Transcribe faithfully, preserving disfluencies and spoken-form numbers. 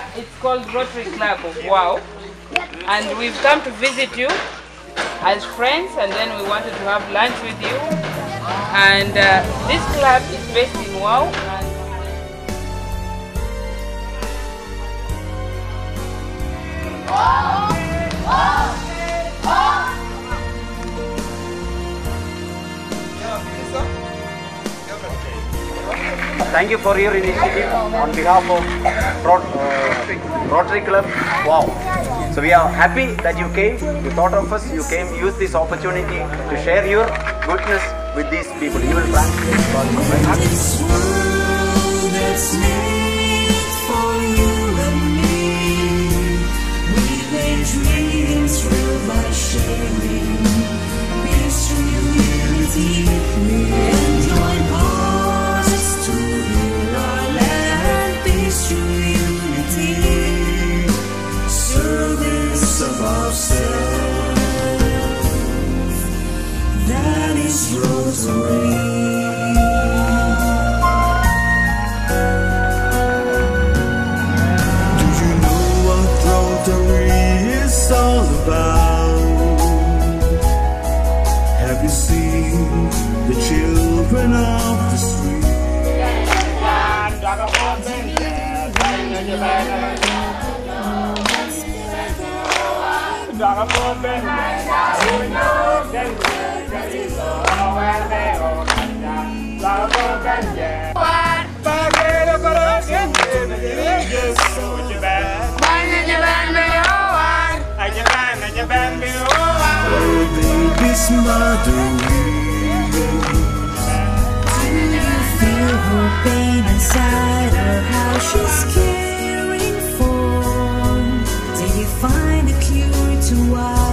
it's called Rotary Club of Wau, and we've come to visit you as friends, and then we wanted to have lunch with you. And uh, this club is based in Wau. Thank you for your initiative on behalf of Rot uh, Rotary Club Wow. So we are happy that you came, you thought of us, you came, use this opportunity to share your goodness with these people. You will translate for this world that's made for you and me. We made dreams real by sharing peace, unity. We enjoy pauses to heal our land. Peace, unity, service of ourselves. That is Rotary. All about. Have you seen the children of the street? Mother, do you feel her pain inside her? How she's caring for? Did you find a cure to why?